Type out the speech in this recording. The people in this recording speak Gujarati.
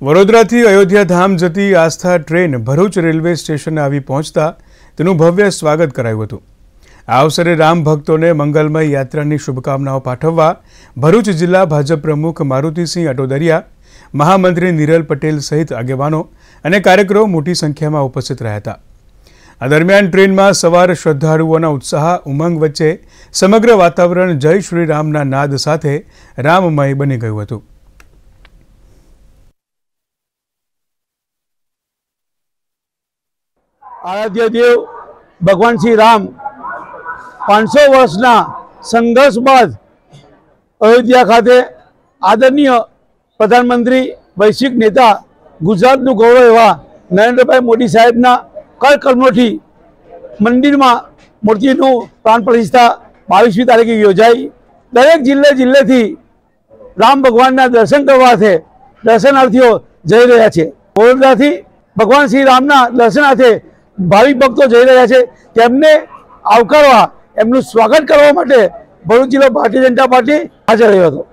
વડોદરાથી અયોધ્યા ધામ જતી આસ્થા ટ્રેન ભરૂચ રેલવે સ્ટેશને આવી પહોંચતા તેનું ભવ્ય સ્વાગત કરાયું હતું। આ અવસરે રામ ભક્તોને મંગલમય યાત્રાની શુભકામનાઓ પાઠવવા ભરૂચ જિલ્લા ભાજપ પ્રમુખ મારુતિસિંહ અટોદરિયા, મહામંત્રી નિરલ પટેલ સહિત આગેવાનો અને કાર્યકરો મોટી સંખ્યામાં ઉપસ્થિત રહ્યા હતા। આ દરમિયાન ટ્રેનમાં સવાર શ્રદ્ધાળુઓના ઉત્સાહ ઉમંગ વચ્ચે સમગ્ર વાતાવરણ જય શ્રી રામના નાદ સાથે રામમય બની ગયું હતું। आराध्य देव भगवान श्री राम 500 वर्षना संघर्ष बाद अयोध्या खाते आदरणीय प्रधानमंत्री वैश्विक नेता गुजरातનું ગૌરવ એવા નરેન્દ્રભાઈ મોદી સાહેબના કરકર્મોથી મંદિરમાં મૂર્તિનું પ્રાણ પ્રતિષ્ઠા 22મી તારીખે યોજાઈ। દરેક જિલ્લેથી રામ ભગવાનના દર્શન કરવા દર્શનાર્થીઓ જઈ રહ્યા છે। વડોદરાથી ભગવાન શ્રી રામના દર્શનાર્થે ભાવિક ભક્તો જઈ રહ્યા છે। તેમને આવકારવા, એમનું સ્વાગત કરવા માટે ભરૂચ જિલ્લા ભારતીય જનતા પાર્ટી હાજર રહ્યો હતો।